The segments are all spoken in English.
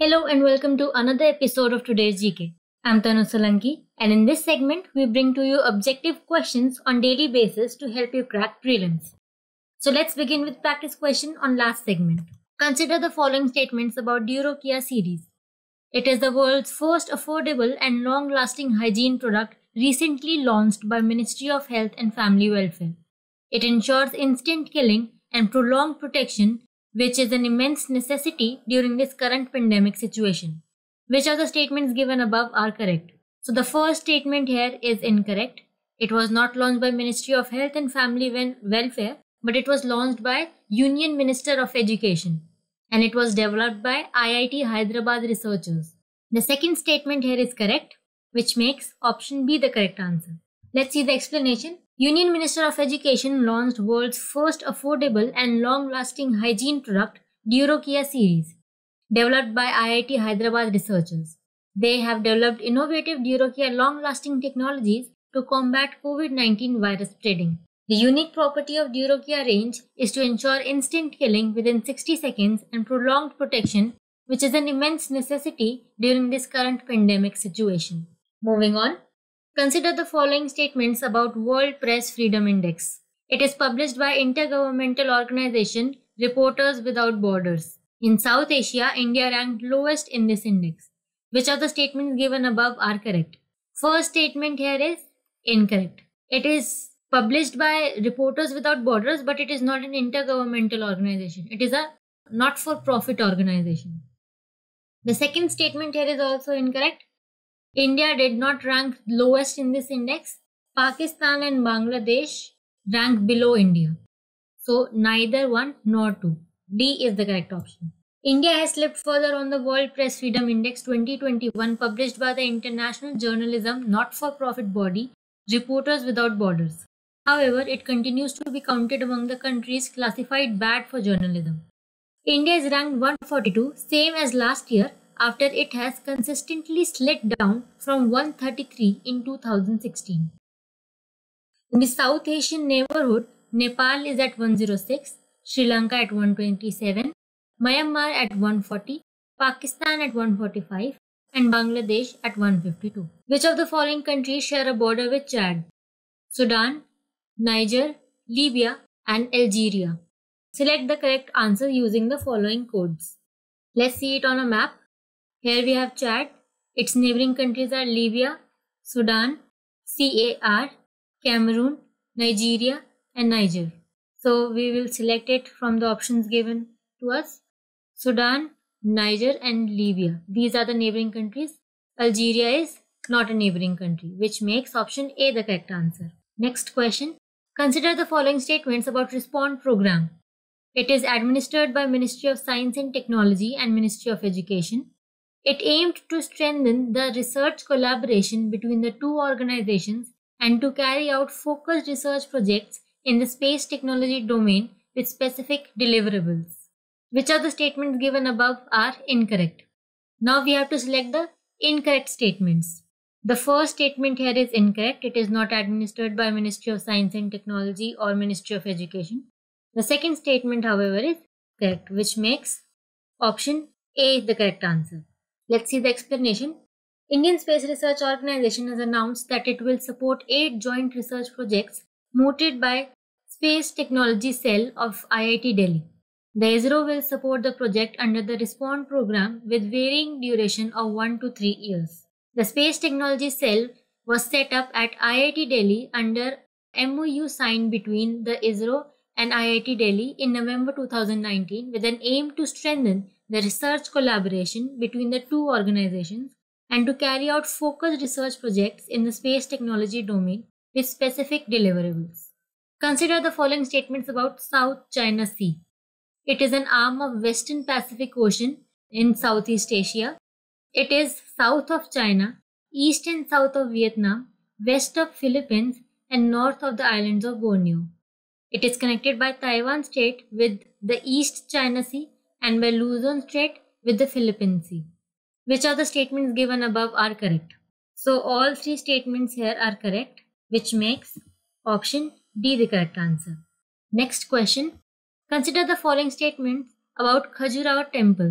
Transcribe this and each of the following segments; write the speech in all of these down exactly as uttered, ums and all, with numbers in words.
Hello and welcome to another episode of today's G K. I'm Tanu Solanki, and in this segment, we bring to you objective questions on daily basis to help you crack prelims. So let's begin with practice question on last segment. Consider the following statements about Durokia series. It is the world's first affordable and long-lasting hygiene product recently launched by Ministry of Health and Family Welfare. It ensures instant killing and prolonged protection, which is an immense necessity during this current pandemic situation. Which of the statements given above are correct? So the first statement here is incorrect. It was not launched by Ministry of Health and Family Welfare, but it was launched by Union Minister of Education, and it was developed by I I T Hyderabad researchers. The second statement here is correct, which makes option B the correct answer. Let's see the explanation. Union Minister of Education launched world's first affordable and long-lasting hygiene product, Durokia series, developed by I I T Hyderabad researchers. They have developed innovative Durokia long-lasting technologies to combat COVID nineteen virus spreading. The unique property of Durokia range is to ensure instant killing within sixty seconds and prolonged protection, which is an immense necessity during this current pandemic situation. Moving on. Consider the following statements about World Press Freedom Index. It is published by intergovernmental organization Reporters Without Borders. In South Asia, India ranked lowest in this index. Which of the statements given above are correct? First statement here is incorrect. It is published by Reporters Without Borders, but it is not an intergovernmental organization. It is a not-for-profit organization. The second statement here is also incorrect. India did not rank lowest in this index. Pakistan and Bangladesh rank below India. So neither one nor two. D is the correct option. India has slipped further on the World Press Freedom Index twenty twenty-one published by the international journalism not-for-profit body Reporters Without Borders. However, it continues to be counted among the countries classified bad for journalism. India is ranked one forty-two, same as last year, after it has consistently slid down from one thirty-three in two thousand sixteen. In the South Asian neighborhood, Nepal is at one oh six, Sri Lanka at one twenty-seven, Myanmar at one forty, Pakistan at one forty-five, and Bangladesh at one fifty-two. Which of the following countries share a border with Chad? Sudan, Niger, Libya, and Algeria. Select the correct answer using the following codes. Let's see it on a map. Here we have Chad. Its neighboring countries are Libya, Sudan, C A R, Cameroon, Nigeria, and Niger. So we will select it from the options given to us. Sudan, Niger, and Libya. These are the neighboring countries. Algeria is not a neighboring country, which makes option A the correct answer. Next question. Consider the following statements about Respond program. It is administered by Ministry of Science and Technology and Ministry of Education. It aimed to strengthen the research collaboration between the two organizations and to carry out focused research projects in the space technology domain with specific deliverables. Which of the statements given above are incorrect? Now we have to select the incorrect statements. The first statement here is incorrect. It is not administered by Ministry of Science and Technology or Ministry of Education. The second statement, however, is correct, which makes option A the correct answer. Let's see the explanation. Indian Space Research Organization has announced that it will support eight joint research projects mooted by Space Technology Cell of I I T Delhi. The ISRO will support the project under the Respond program with varying duration of one to three years. The Space Technology Cell was set up at I I T Delhi under M O U signed between the ISRO and I I T Delhi in November two thousand nineteen with an aim to strengthen the research collaboration between the two organizations and to carry out focused research projects in the space technology domain with specific deliverables. Consider the following statements about South China Sea. It is an arm of Western Pacific Ocean in Southeast Asia. It is south of China, east and south of Vietnam, west of Philippines, and north of the islands of Borneo. It is connected by Taiwan Strait with the East China Sea and by Luzon Strait with the Philippine Sea. Which of the statements given above are correct? So all three statements here are correct, which makes option D the correct answer. Next question. Consider the following statements about Khajuraho temples.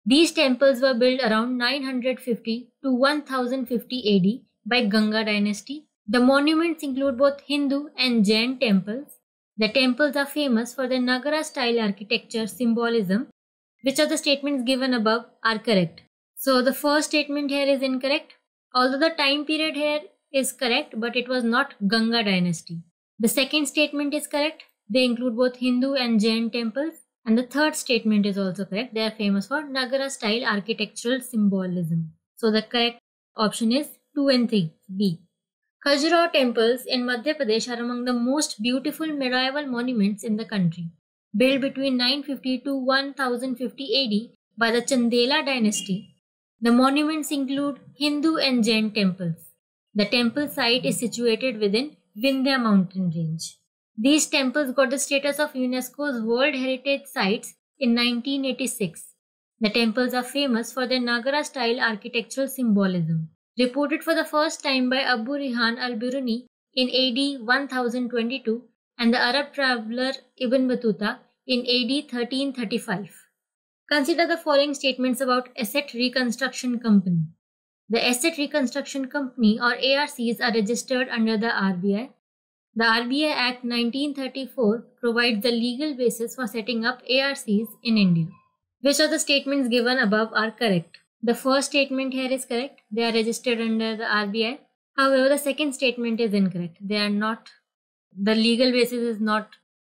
These temples were built around nine hundred fifty to one thousand fifty A D by Ganga dynasty. The monuments include both Hindu and Jain temples. The temples are famous for their Nagara style architecture symbolism. Which of the statements given above are correct? So the first statement here is incorrect. Although the time period here is correct, but it was not Ganga dynasty. The second statement is correct. They include both Hindu and Jain temples. And the third statement is also correct. They are famous for Nagara style architectural symbolism. So the correct option is two and three, B. Khajuraho temples in Madhya Pradesh are among the most beautiful medieval monuments in the country. Built between nine fifty to one thousand fifty A D by the Chandela dynasty, the monuments include Hindu and Jain temples. The temple site is situated within Vindhya mountain range. These temples got the status of UNESCO's World Heritage Sites in nineteen eighty-six. The temples are famous for their Nagara style architectural symbolism. Reported for the first time by Abu Rihan al-Biruni in A D one thousand twenty-two and the Arab traveller Ibn Battuta in A D thirteen thirty-five. Consider the following statements about Asset Reconstruction Company. The Asset Reconstruction Company or A R Cs are registered under the R B I. The R B I Act nineteen thirty-four provides the legal basis for setting up A R Cs in India. Which of the statements given above are correct? The first statement here is correct. They are registered under the R B I. However, the second statement is incorrect. They are not, the legal basis is not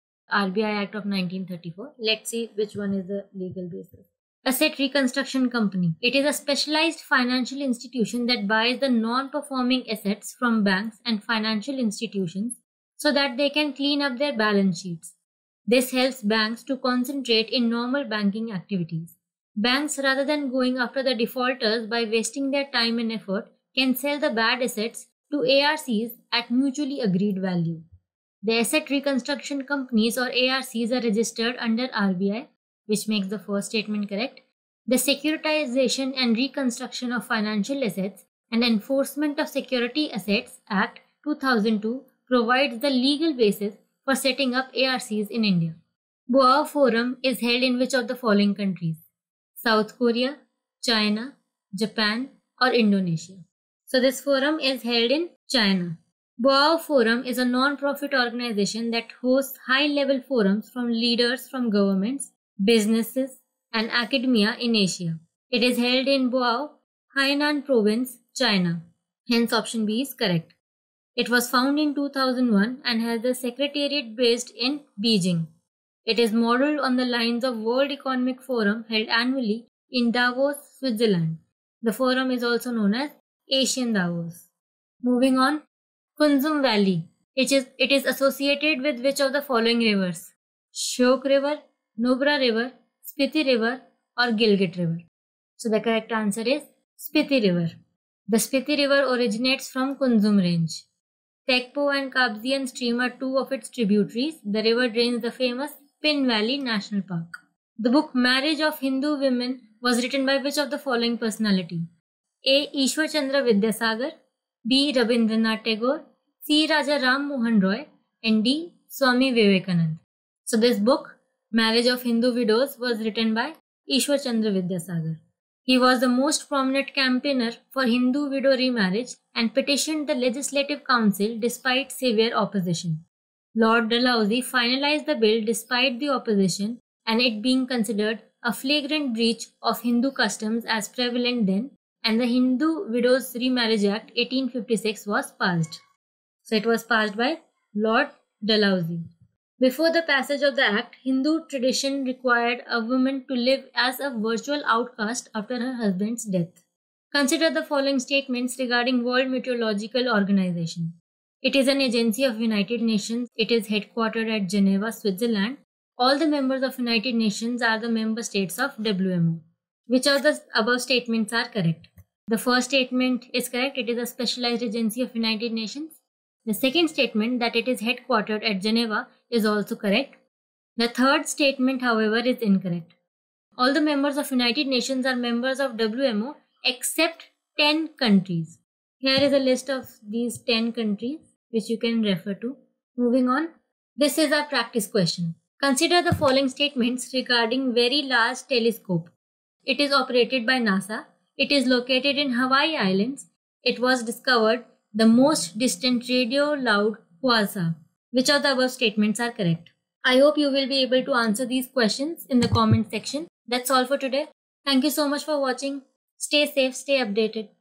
R B I Act of nineteen thirty-four. Let's see which one is the legal basis. Asset Reconstruction Company. It is a specialized financial institution that buys the non-performing assets from banks and financial institutions so that they can clean up their balance sheets. This helps banks to concentrate in normal banking activities. Banks, rather than going after the defaulters by wasting their time and effort, can sell the bad assets to A R Cs at mutually agreed value. The Asset Reconstruction Companies or A R Cs are registered under R B I, which makes the first statement correct. The Securitization and Reconstruction of Financial Assets and Enforcement of Security Assets Act two thousand two provides the legal basis for setting up A R Cs in India. Boao Forum is held in which of the following countries? South Korea, China, Japan, or Indonesia. So this forum is held in China. Boao Forum is a non-profit organization that hosts high-level forums from leaders from governments, businesses, and academia in Asia. It is held in Boao, Hainan Province, China. Hence option B is correct. It was founded in two thousand one and has the secretariat based in Beijing. It is modeled on the lines of World Economic Forum held annually in Davos, Switzerland. The forum is also known as Asian Davos. Moving on, Kunzum Valley. It is, it is associated with which of the following rivers? Shyok River, Nubra River, Spiti River, or Gilgit River. So the correct answer is Spiti River. The Spiti River originates from Kunzum Range. Tekpo and Kabzian stream are two of its tributaries. The river drains the famous Pin Valley National Park. The book Marriage of Hindu Women was written by which of the following personality? A. Ishwar Chandra Vidyasagar, B. Rabindranath Tagore, C. Raja Ram Mohan Roy, and D. Swami Vivekanand. So this book, Marriage of Hindu Widows, was written by Ishwar Chandra Vidyasagar. He was the most prominent campaigner for Hindu widow remarriage and petitioned the Legislative Council despite severe opposition. Lord Dalhousie finalized the bill despite the opposition and it being considered a flagrant breach of Hindu customs as prevalent then, and the Hindu Widows Remarriage Act eighteen fifty-six was passed. So it was passed by Lord Dalhousie. Before the passage of the act, Hindu tradition required a woman to live as a virtual outcast after her husband's death. Consider the following statements regarding World Meteorological Organization. It is an agency of United Nations. It is headquartered at Geneva, Switzerland. All the members of United Nations are the member states of W M O. Which of the above statements are correct? The first statement is correct. It is a specialized agency of United Nations. The second statement, that it is headquartered at Geneva, is also correct. The third statement, however, is incorrect. All the members of United Nations are members of W M O except ten countries. Here is a list of these ten countries which you can refer to. Moving on, this is our practice question. Consider the following statements regarding Very Large Telescope. It is operated by NASA. It is located in Hawaii Islands. It was discovered the most distant radio loud quasar. Which of the above statements are correct? I hope you will be able to answer these questions in the comment section. That's all for today. Thank you so much for watching. Stay safe, stay updated.